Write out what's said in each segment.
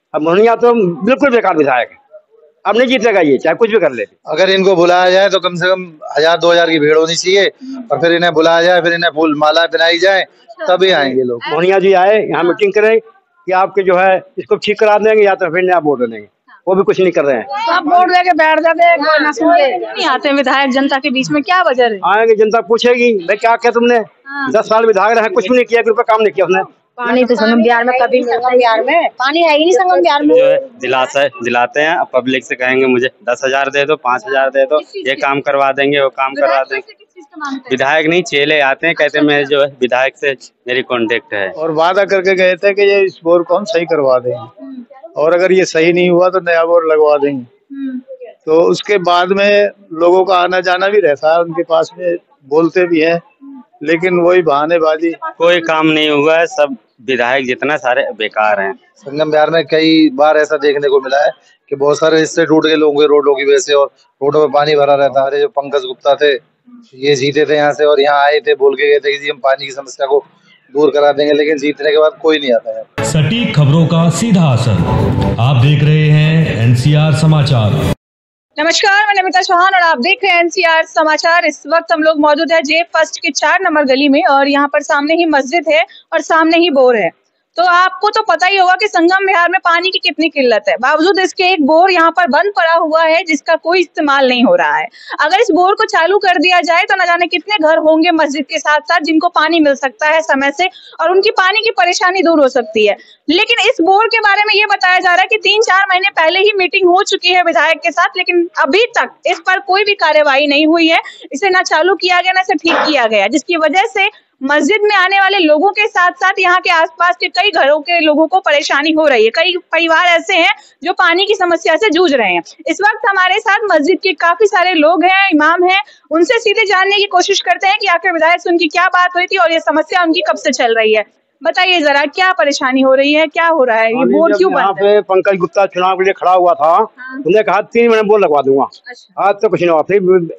अब मोहनिया तो बिल्कुल बेकार विधायक है, अब नहीं जीतेगा ये, चाहे कुछ भी कर ले। अगर इनको बुलाया जाए तो कम से कम 1000-2000 की भीड़ होनी चाहिए, और फिर इन्हें बुलाया जाए, फिर इन्हें फूल माला पहनाई जाए, तभी आएंगे लोग। मोहनिया जी आए यहाँ मीटिंग करें कि आपके जो है इसको ठीक करा देंगे या तो फिर नया वोट देंगे, वो भी कुछ नहीं कर रहे हैं। सब वोट लेके बैठ जाते हैं, कोई ना सुन के नहीं आते विधायक जनता के बीच में, क्या वजह है? आएंगे जनता पूछेगी भाई क्या किया तुमने, 10 साल विधायक रहे, कुछ भी नहीं किया, 1 रुपया काम नहीं किया उसने। पानी तो संगम बिहार में कभी संगम बिहार में पानी है ही नहीं, संगम बिहार में जो है दिलाते हैं। पब्लिक से कहेंगे मुझे 10,000 दे दो, 5,000 दे दो, ये काम करवा देंगे, वो काम करवा देंगे। विधायक नहीं, चेले आते हैं, कहते हैं मैं जो है विधायक से मेरी कांटेक्ट है, और वादा करके गए थे कि ये इस बोर को हम सही करवा देंगे, और अगर ये सही नहीं हुआ तो नया बोर लगवा देंगे। तो उसके बाद में लोगों का आना जाना भी रहता है उनके पास में, बोलते भी हैं, लेकिन वही बहानेबाजी। कोई काम नहीं हुआ है, सब विधायक जितना सारे बेकार हैं। संगम बिहार में कई बार ऐसा देखने को मिला है कि बहुत सारे हिस्से टूट गए लोगों के रोडों की वजह से, और रोडों में पानी भरा रहता है। जो पंकज गुप्ता थे, ये जीते थे यहाँ से, और यहाँ आए थे, बोल के गए थे कि जी हम पानी की समस्या को दूर करा देंगे, लेकिन जीतने के बाद कोई नहीं आता है। सटीक खबरों का सीधा असर, आप देख रहे हैं एनसीआर समाचार। नमस्कार, मैं नमिता चौहान और आप देख रहे हैं एनसीआर समाचार। इस वक्त हम लोग मौजूद है जे फर्स्ट के 4 नंबर गली में, और यहाँ पर सामने ही मस्जिद है और सामने ही बोर है। तो आपको तो पता ही होगा कि संगम बिहार में पानी की कितनी किल्लत है। बावजूद इसके एक बोर यहाँ पर बंद पड़ा हुआ है जिसका कोई इस्तेमाल नहीं हो रहा है। अगर इस बोर को चालू कर दिया जाए तो न जाने कितने घर होंगे मस्जिद के साथ साथ जिनको पानी मिल सकता है समय से, और उनकी पानी की परेशानी दूर हो सकती है। लेकिन इस बोर के बारे में ये बताया जा रहा है कि 3-4 महीने पहले ही मीटिंग हो चुकी है विधायक के साथ, लेकिन अभी तक इस पर कोई भी कार्यवाही नहीं हुई है। इसे ना चालू किया गया, ना इसे ठीक किया गया, जिसकी वजह से मस्जिद में आने वाले लोगों के साथ साथ यहाँ के आसपास के कई घरों के लोगों को परेशानी हो रही है। कई परिवार ऐसे हैं जो पानी की समस्या से जूझ रहे हैं। इस वक्त हमारे साथ मस्जिद के काफी सारे लोग हैं, इमाम हैं, उनसे सीधे जानने की कोशिश करते हैं कि आखिर विधायक से उनकी क्या बात हुई थी और ये समस्या उनकी कब से चल रही है। बताइए जरा, क्या परेशानी हो रही है, क्या हो रहा है, ये बोर्ड क्यों बंद है? यहाँ पे पंकज गुप्ता चुनाव के लिए खड़ा हुआ था, उन्होंने कहा 3 महीने बोर्ड लगवा दूंगा। आज तो कुछ नहीं हुआ।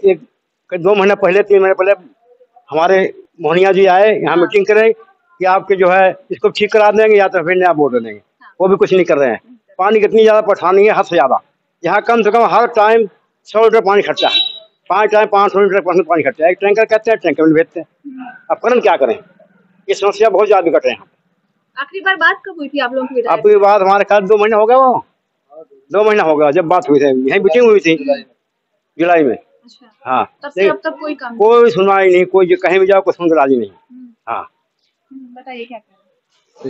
फिर 2 महीने पहले, 3 महीने पहले हमारे मोहनिया जी आए यहाँ मीटिंग करें कि आपके जो है इसको ठीक करा देंगे या तो फिर नया वोट देंगे, वो भी कुछ नहीं कर रहे हैं। पानी की इतनी ज्यादा परेशानी है, हद से ज्यादा। यहाँ कम से कम हर टाइम 100 लीटर पानी खर्चा है, 5 टाइम 500 लीटर पानी खर्चा है। एक टैंकर कहते हैं, टैंकर में भेजते हैं। अब करन क्या करें, ये समस्या बहुत ज्यादा बिगड़ रहे हैं। आखिरी बार बात कब हुई थी आप लोगों की? आपकी बात हमारे ख्याल 2 महीने हो गया, वो 2 महीना हो गया जब बात हुई थी, यही मीटिंग हुई थी जुलाई में। अच्छा। हाँ, तब से अब तक कोई सुनवाई नहीं, कोई कहीं भी जाओ कोई सुन राजी नहीं। हाँ, बताइए क्या करें?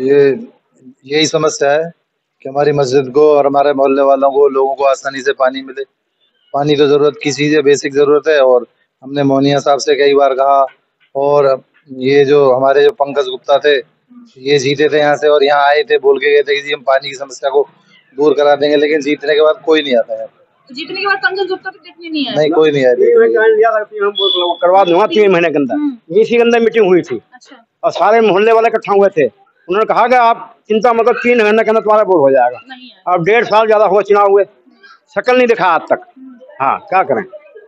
तो यही समस्या है कि हमारी मस्जिद को और हमारे मोहल्ले वालों को, लोगों को आसानी से पानी मिले। पानी तो जरूरत की चीज है, बेसिक जरूरत है, और हमने मोहनिया साहब से कई बार कहा, और ये जो हमारे जो पंकज गुप्ता थे, ये जीते थे यहाँ से, और यहाँ आए थे, बोल के गए थे कि जी हम पानी की समस्या को दूर करा देंगे, लेकिन जीतने के बाद कोई नहीं आता है। जीतने के बाद पंकज गुप्ता को देखने नहीं आया? नहीं, कोई नहीं आया। करवा दूंगा 3 महीने के अंदर। इसी के अंदर मीटिंग हुई थी। अच्छा। और सारे मोहल्ले वाले इकट्ठा हुए थे। उन्होंने कहा कि आप चिंता मतलब 3 महीने के अंदर तुम्हारा वोट हो जाएगा। अब 1.5 साल ज्यादा हुआ चुनाव हुए, शक्ल नहीं दिखा आज तक। हाँ, क्या करें।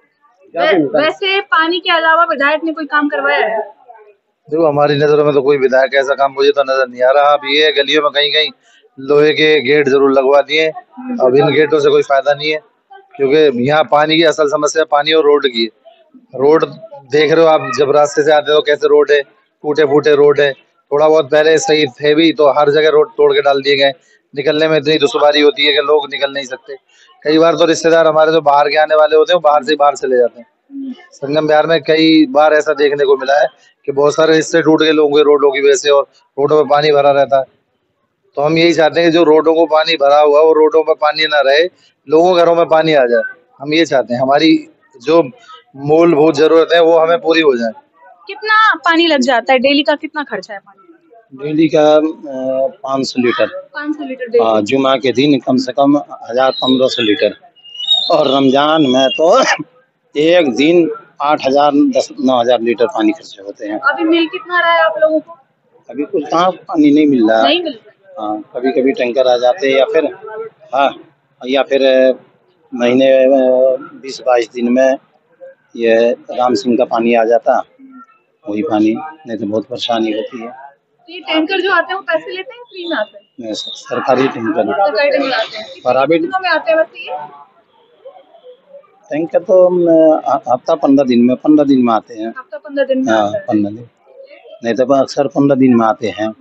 वैसे पानी के अलावा विधायक ने कोई काम करवाया है? देखो, हमारी नजरों में तो कोई विधायक ऐसा काम मुझे तो नजर नहीं आ रहा। अब ये गलियों में कहीं कहीं लोहे के गेट जरूर लगवा दिए। अब इन गेटों से कोई फायदा नहीं है, क्योंकि यहाँ पानी की असल समस्या पानी और रोड की है। रोड देख रहे हो आप, जब रास्ते से आते हो कैसे रोड है, टूटे फूटे रोड है। थोड़ा बहुत पहले सही थे भी, तो हर जगह रोड तोड़ के डाल दिए गए। निकलने में इतनी दुश्वारी होती है कि लोग निकल नहीं सकते। कई बार तो रिश्तेदार हमारे जो बाहर के आने वाले होते हैं, वो बाहर से ले जाते हैं। संगम बिहार में कई बार ऐसा देखने को मिला है कि बहुत सारे हिस्से टूट गए लोगों के रोडों की वजह से, और रोडों में पानी भरा रहता है। तो हम यही चाहते हैं कि जो रोडों को पानी भरा हुआ है, वो रोडों में पानी ना रहे, लोगों के घरों में पानी आ जाए। हम ये चाहते हैं, हमारी जो मूलभूत जरूरत है वो हमें पूरी हो जाए। कितना पानी लग जाता है डेली का, कितना खर्चा है पानी? डेली का 500 लीटर। 500 litre daily? जुमा के दिन कम से कम 1000-1500 लीटर, और रमजान में तो एक दिन 8000-9,000 लीटर पानी खर्च होते हैं। अभी मिल कितना रहा है आप लोगों को? अभी कुछ कहाँ पानी नहीं मिल रहा है। नहीं मिल रहा। हाँ, कभी कभी टैंकर आ जाते हैं, या फिर महीने 20-22 दिन में ये राम सिंह का पानी आ जाता, वही पानी, नहीं तो बहुत परेशानी होती है। ये टैंकर जो आते हैं वो पैसे लेते हैं, फ्री में आते हैं? सरकारी टैंकर सरकारी टैंकर आते हैं? प्राइवेट कितने दिनों में आते हैं वैसे ये? टैंकर तो हफ्ता 15 दिन में आते हैं। हफ्ता 15 दिन में हाँ, आता है। 15 दिन, नहीं तो अक्सर 15 दिन में आते हैं।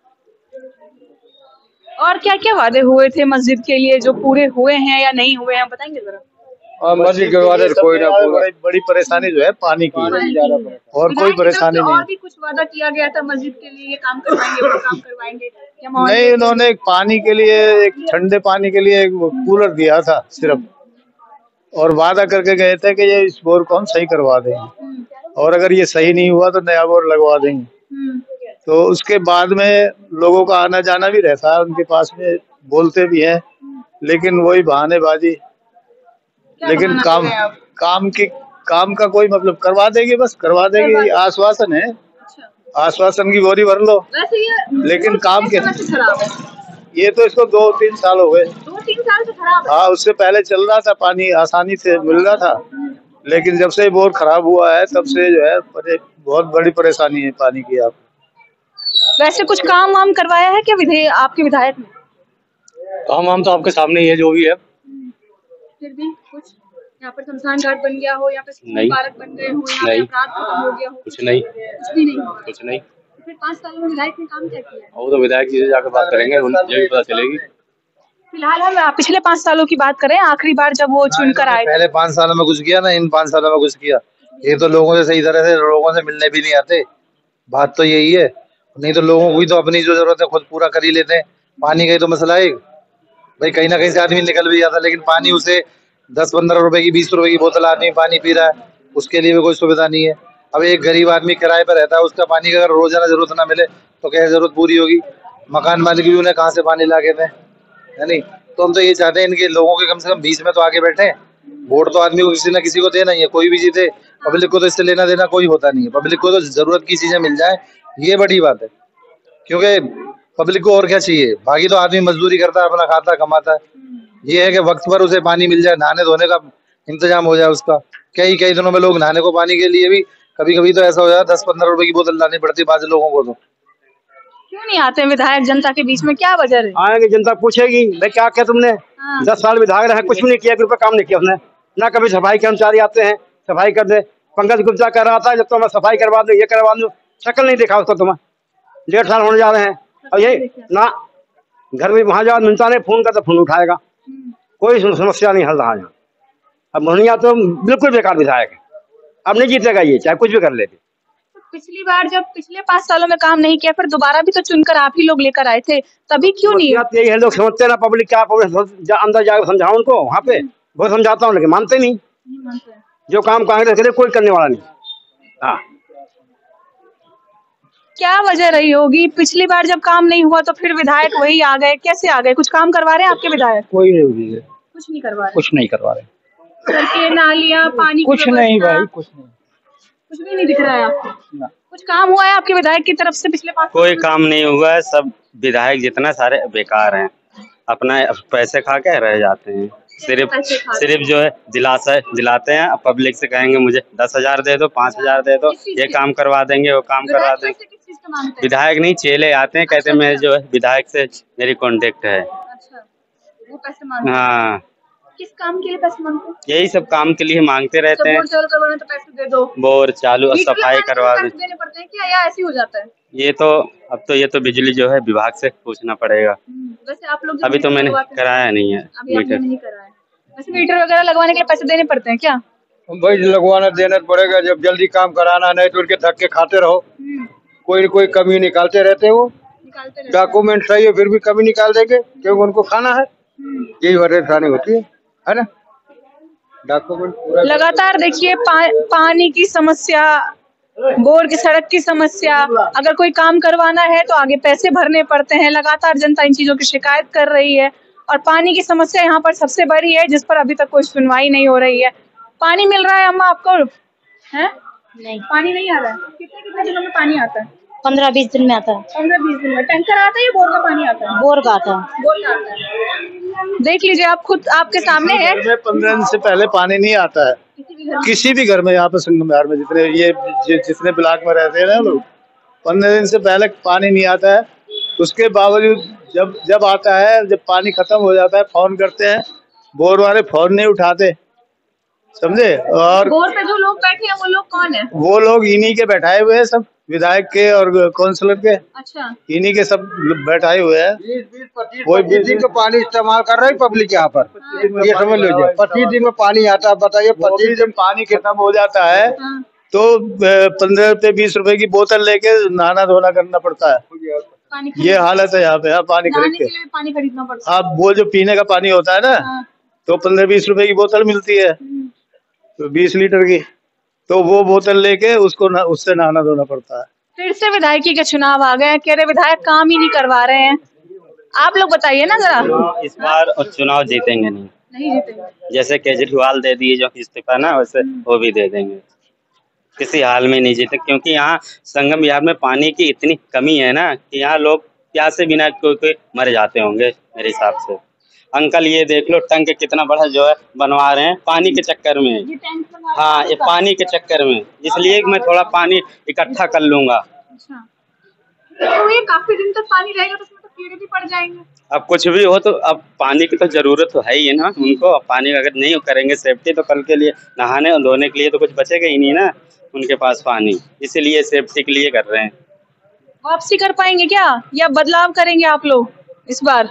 और क्या क्या वादे हुए थे मस्जिद के लिए जो पूरे हुए हैं या नहीं हुए हैं, बताएंगे जरा? मस्जिद के बारे कोई ना बड़ी परेशानी जो है पानी की है, और कोई परेशानी और नहीं। भी कुछ वादा किया गया था मस्जिद के लिए, ये काम करवाएंगे वो काम करवाएंगे, या माहौल नहीं, उन्होंने एक पानी के लिए, एक ठंडे पानी के लिए एक कूलर दिया था सिर्फ, और वादा करके गए थे कि ये इस बोर को हम सही करवा देंगे, और अगर ये सही नहीं हुआ तो नया बोर लगवा देंगे। तो उसके बाद में लोगों का आना जाना भी रहता है उनके पास में, बोलते भी हैं, लेकिन वही बहानेबाजी। लेकिन काम का कोई मतलब करवा देंगे, बस करवा देंगे, आश्वासन है। आश्वासन की बोरी भर लो, वैसे ये लेकिन काम के खराब है। ये तो इसको 2-3 साल हो गए। 2-3 साल से खराब है। हाँ, उससे पहले चल रहा था, पानी आसानी से मिल रहा था, लेकिन जब से बोर खराब हुआ है तब से जो है बहुत बड़ी परेशानी है पानी की। आप वैसे कुछ काम वाम करवाया है क्या आपके विधायक ने? काम वाम तो आपके सामने ही है जो भी है। फिर भी कुछ यहाँ पर शमशान घाट बन गया हो, यहाँ पे नहीं। पार्क बन गए हो, यहाँ पे अपराध खत्म हो गया हो? कुछ नहीं, कुछ भी नहीं। कुछ नहीं। फिर 5 साल में विधायक ने काम क्या किया है? वो तो विधायक जी से जाकर बात करेंगे, उन्हें भी पता चलेगी। फिलहाल हम पिछले 5 सालों की बात करें, आखिरी बार जब वो चुनकर आए थे। पहले 5 सालों में कुछ किया ना, इन 5 सालों में कुछ किया? ये तो लोगों से सही तरह से लोगों से मिलने भी नहीं आते, बात तो यही है। नहीं तो लोगों को भी तो अपनी जो जरूरत है खुद पूरा कर ही लेते हैं। पानी का ही तो मसला है भाई, कहीं ना कहीं से आदमी निकल भी जाता है, लेकिन पानी उसे 10-15 रुपए की 20 रुपए की बोतल आदमी पानी पी रहा है, उसके लिए भी कोई सुविधा नहीं है। अब एक गरीब आदमी किराए पर रहता है, उसका पानी का अगर रोजाना जरूरत ना मिले तो कैसे जरूरत पूरी होगी? मकान मालिक भी उन्हें कहाँ से पानी ला के दें, है नहीं? तो हम तो ये चाहते हैं इनके लोगों के कम से कम बीच में तो आगे बैठे। वोट तो आदमी को किसी ना किसी को देना ही है, कोई भी जीते। पब्लिक को तो इससे लेना देना कोई होता नहीं है, पब्लिक को तो जरूरत की चीजें मिल जाए, ये बड़ी बात है। क्योंकि पब्लिक को और क्या चाहिए? बाकी तो आदमी मजदूरी करता है, अपना खाता कमाता है। ये है कि वक्त पर उसे पानी मिल जाए, नहाने धोने का इंतजाम हो जाए उसका। कई दिनों में लोग नहाने को पानी के लिए भी कभी तो ऐसा हो जाए 10-15 रुपए की बोतल लानी पड़ती है बाकी लोगों को। तो क्यों नहीं आते विधायक जनता के बीच में, क्या वजह है? आएंगे, जनता पूछेगी भाई क्या किया तुमने। 10 साल विधायक रहे, कुछ भी नहीं किया, 1 रुपया काम नहीं किया उसने ना। कभी सफाई कर्मचारी आते हैं सफाई कर दे। पंकज गुप्ता कह रहा था जब तो मैं सफाई करवा दूं, ये करवा दूं, शक्ल नहीं देखा उसको। तुम्हें 1.5 साल होने जा रहे हैं, और ये ना घर में वहां जाओ मिलता नहीं, फोन करता फोन उठाएगा, कोई समस्या नहीं हल रहा यहाँ। अब मोहनिया तो बिल्कुल बेकार विधायक है, अब नहीं जीतेगा ये, चाहे कुछ भी कर लेते। पिछली बार जब पिछले 5 सालों में काम नहीं किया, फिर दोबारा भी तो चुनकर आप ही लोग लेकर आए थे, तभी क्यों नहीं? यही है, लोग समझते ना, पब्लिक क्या, पब्लिक अंदर जाकर समझाओ उनको, वहाँ पे बहुत समझाता हूँ लेकिन मानते नहीं। जो काम कांग्रेस करे कोई करने वाला नहीं। हाँ, क्या वजह रही होगी? पिछली बार जब काम नहीं हुआ तो फिर विधायक वही आ गए, कैसे आ गए? कुछ काम करवा रहे हैं आपके विधायक? कोई नहीं, कुछ नहीं करवा रहे। कुछ नहीं करवा रहे, सड़कें, नालियाँ, पानी की कुछ नहीं भाई, कुछ नहीं, कुछ भी नहीं दिख रहा है आपको? कुछ काम हुआ है आपके विधायक की तरफ से पिछले 5 कोई काम नहीं हुआ है, सब विधायक जितना सारे बेकार हैं, अपना पैसे खा के रह जाते हैं। सिर्फ जो है दिलाते हैं, पब्लिक से कहेंगे मुझे 10,000 दे दो, 5,000 दे दो, ये काम करवा देंगे, वो काम करवा देंगे। विधायक नहीं, चेले आते हैं, कहते हैं मैं जो है विधायक से मेरी कांटेक्ट है। अच्छा, वो पैसे मांगते हैं? हाँ। किस काम के लिए पैसे मांगते हैं? यही सब काम के लिए मांगते रहते हैं। बोर चालू करवाना तो पैसे दे दो, बोर चालू और सफाई करवा दे, देने पड़ते हैं क्या, या ऐसे हो जाता है? ये तो बिजली जो है विभाग से पूछना पड़ेगा। वैसे आप लोग अभी तो मैंने कराया नहीं है मीटर। नहीं कराया। वैसे मीटर वगैरह लगवाने के लिए पैसे देने पड़ते हैं क्या? भाई लगवाना देना पड़ेगा, जब जल्दी काम कराना, नहीं तो उनके धक्के खाते रहो। कोई कमी निकालते रहते हो, डॉक्यूमेंट सही है फिर भी कमी निकाल देंगे, क्योंकि उनको खाना है। यही परेशानी होती है ना। डॉक्यूमेंट लगातार देखिए पानी की समस्या, बोर की सड़क की समस्या, अगर कोई काम करवाना है तो आगे पैसे भरने पड़ते हैं। लगातार जनता इन चीजों की शिकायत कर रही है, और पानी की समस्या यहाँ पर सबसे बड़ी है, जिस पर अभी तक कोई सुनवाई नहीं हो रही है। पानी मिल रहा है अम्मा आपको? है नहीं, पानी नहीं आ रहा है। कितने दिनों में पानी आता है? 15-20 दिन में आता है। 15-20 दिन में। टैंकर आता है या बोर का पानी आता है? बोर का आता है। बोर का आता है। देख लीजिए आप खुद, आपके सामने है। 15 दिन से पहले पानी नहीं आता है किसी भी घर में। यहाँ पे संगम बिहार में जितने ब्लॉक में रहते हैं ना लोग, 15 दिन से पहले पानी नहीं आता है। उसके बावजूद जब आता है, जब पानी खत्म हो जाता है फोन करते हैं, बोर वाले फोन नहीं उठाते, समझे। और बोर पे जो लोग बैठे हैं वो लोग कौन है? वो लोग इन्हीं के बैठाए हुए हैं, सब विधायक के और काउंसलर के। अच्छा, इन्हीं के सब बैठाए हुए हैं। 20-25 दिन का पानी इस्तेमाल कर रही पब्लिक यहाँ पर, ये समझ लीजिए। 25 दिन में पानी आता है, बताइए। 25 दिन पानी खत्म हो जाता है तो 15 रुपए 20 रुपए की बोतल लेके नहाना धोना करना पड़ता है। ये हालत है यहाँ पे। हाँ, पानी खरीद के पानी खरीदना पड़ता है। आप वो जो पीने का पानी होता है ना, तो 15-20 रुपए की बोतल मिलती है, तो 20 लीटर की, तो वो बोतल लेके उससे नहाना धोना पड़ता है। फिर से विधायकी के चुनाव आ गए, कह रहे विधायक काम ही नहीं करवा रहे हैं। आप लोग बताइए ना जरा। इस बार और चुनाव जीतेंगे नहीं जीतेंगे। जैसे केजरीवाल दे दिए जो इस्तीफा ना, वैसे वो भी दे देंगे। किसी हाल में नहीं जीते, क्योंकि यहाँ संगम विहार में पानी की इतनी कमी है ना कि यहाँ लोग प्यासे बिना कोई मर जाते होंगे मेरे हिसाब से। अंकल ये देख लो, टंक कितना बड़ा जो है बनवा रहे हैं पानी के चक्कर में। हाँ, ये पानी के चक्कर में, इसलिए मैं थोड़ा पानी इकट्ठा कर लूंगा। अच्छा, तो ये काफी दिन तक पानी रहेगा तो उसमें तो कीड़े भी पड़ जाएंगे। अब कुछ भी हो तो अब पानी की तो जरूरत तो है ही है ना उनको। अब पानी अगर नहीं करेंगे सेफ्टी, तो कल के लिए नहाने और धोने के लिए तो कुछ बचेगा ही नहीं ना उनके पास पानी। इसीलिए सेफ्टी के लिए कर रहे हैं। वापसी कर पाएंगे क्या, या बदलाव करेंगे आप लोग इस बार?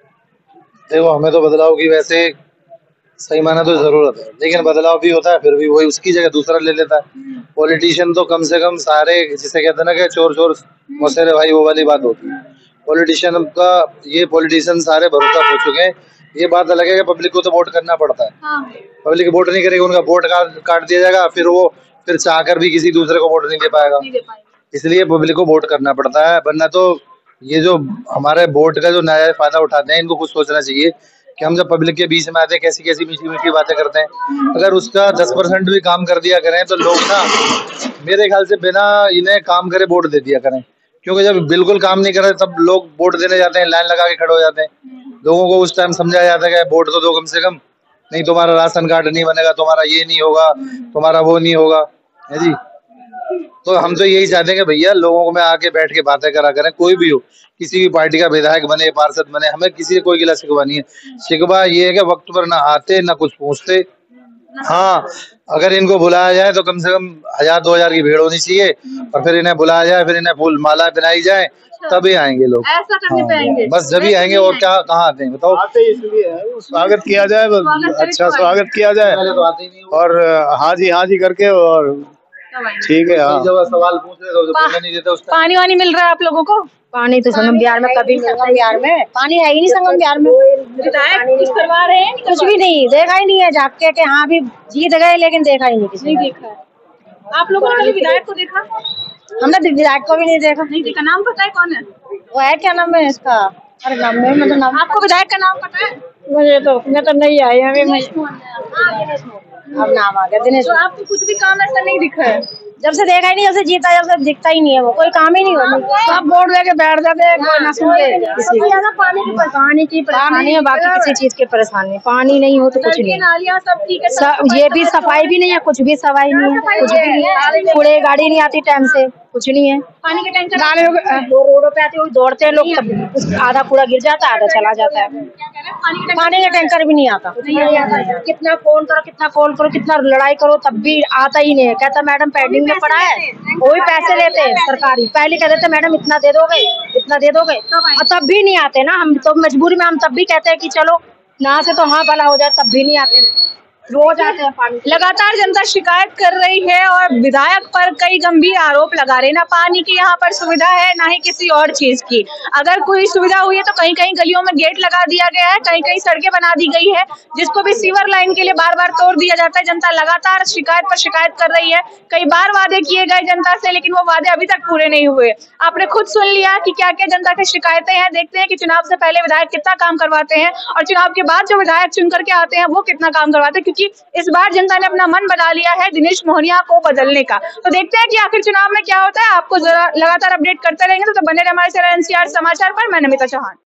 देखो, हमें तो बदलाव की वैसे सही माना तो जरूरत है, लेकिन बदलाव भी होता है फिर भी वही उसकी जगह दूसरा ले लेता है। पॉलिटिशियन तो कम से कम सारे, जिसे कहते हैं ना कि चोर चोर मौसेरे भाई, वो वाली बात होती है। पॉलिटिशियन का ये पॉलिटिशियन सारे भरोसा हो चुके हैं। ये बात अलग है कि पब्लिक को तो वोट करना पड़ता है। पब्लिक वोट नहीं करेगी, उनका वोट काट दिया जाएगा, फिर चाहकर भी किसी दूसरे को वोट नहीं दे पाएगा। इसलिए पब्लिक को वोट करना पड़ता है, वरना तो ये जो हमारे वोट का जो नाजायज फायदा उठाते हैं, इनको कुछ सोचना चाहिए कि हम जब पब्लिक के बीच में आते हैं कैसी कैसी मीठी मीठी बातें करते हैं। अगर उसका 10% भी काम कर दिया करें तो लोग ना, मेरे ख्याल से बिना इन्हें काम करे वोट दे दिया करें। क्योंकि जब बिल्कुल काम नहीं करे तब लोग वोट देने जाते हैं, लाइन लगा के खड़े हो जाते हैं। लोगों को उस टाइम समझाया जाता है कि वोट तो दो कम से कम, नहीं तुम्हारा राशन कार्ड नहीं बनेगा, तुम्हारा ये नहीं होगा, तुम्हारा वो नहीं होगा, है जी। तो हम तो यही चाहते हैं कि भैया लोगों को में आके बैठ के बातें करा करें, कोई भी हो, किसी भी पार्टी का विधायक बने, पार्षद बने, हमें किसी से कोई गिला शिकवा नहीं है। शिकवा ये है कि वक्त पर ना आते ना कुछ पूछते। हाँ, अगर इनको बुलाया जाए तो कम से कम 1000-2000 की भीड़ होनी चाहिए, और फिर इन्हें बुलाया जाए, फिर इन्हें फूल माला पहनाई जाए, तभी आएंगे लोग। ऐसा करने पे आएंगे? बस जब ही आएंगे। और क्या, कहाँ आते हैं बताओ? आते इसलिए है, स्वागत किया जाए, अच्छा स्वागत किया जाए, और हाँ जी करके, और ठीक है। हाँ, सवाल पूछ रहे तो नहीं देते। पानी वानी मिल रहा है आप लोगों को? पानी तो संगम बिहार में कभी नहीं, संगम बिहार में पानी है ही नहीं। संगम बिहार में विधायक कुछ करवा रहे हैं? कुछ भी नहीं, देखा ही नहीं है। झाके के हाँ भी जीत गए, लेकिन देखा ही नहीं किसी ने। देखा है आप लोगों ने? विधायक को देखा? हमने विधायक को भी नहीं देखा। नहीं देखा। नाम पता है कौन है वो? है क्या नाम है इसका? अरे नाम में मतलब नाम आपको विधायक का नाम पता है? मुझे तो नहीं आई हमें। अब नाम आ गया दिनेश। तो आपको कुछ भी काम ऐसा नहीं दिखा है? जब से देखा ही नहीं, जब से जीता जब से दिखता ही नहीं है वो, कोई काम ही नहीं होता। सब बोर्ड लेके बैठ जाते हैं, कोई ना सुनते किसी को। पानी की परेशानी है, बाकी किसी चीज की परेशानी। पानी नहीं हो तो कुछ नहीं। नालियाँ सब ठीक है? ये भी सफाई भी नहीं है, कुछ भी सफाई नहीं है, कुछ भी नहीं है। कूड़े गाड़ी नहीं आती टाइम से, कुछ नहीं है। पानी के टैंकर रोडों पे आते हुए दौड़ते हैं लोग, तब आधा कूड़ा गिर जाता है, आधा चला जाता है। पानी का टैंकर भी नहीं आता। कितना फोन करो, कितना कॉल करो, कितना लड़ाई करो, तब भी आता ही नहीं है। कहता मैडम पेंडिंग में पड़ा है, वो भी पैसे लेते हैं सरकारी। पहले कहते थे मैडम इतना दे दोगे, इतना दे दोगे, और तब भी नहीं आते ना। हम तो मजबूरी में हम तब भी कहते हैं कि चलो ना से तो हाँ भला हो जाए, तब भी नहीं आते। रोज आते हैं पानी। लगातार जनता शिकायत कर रही है और विधायक पर कई गंभीर आरोप लगा रहे हैं। ना पानी की यहाँ पर सुविधा है, ना ही किसी और चीज की। अगर कोई सुविधा हुई है तो कहीं कहीं गलियों में गेट लगा दिया गया है, कहीं कहीं सड़कें बना दी गई है, जिसको भी सीवर लाइन के लिए बार बार तोड़ दिया जाता है। जनता लगातार शिकायत पर शिकायत कर रही है। कई बार वादे किए गए जनता से, लेकिन वो वादे अभी तक पूरे नहीं हुए। आपने खुद सुन लिया कि क्या क्या जनता की शिकायतें हैं। देखते हैं कि चुनाव से पहले विधायक कितना काम करवाते हैं और चुनाव के बाद जो विधायक चुन करके आते हैं वो कितना काम करवाते हैं, क्योंकि इस बार जनता ने अपना मन बना लिया है दिनेश मोहनिया को बदलने का। तो देखते हैं कि आखिर चुनाव में क्या होता है। आपको जरा लगातार अपडेट करते रहेंगे, तो बने रहे हमारे चैनल एनसीआर समाचार पर। मैं नमिता चौहान।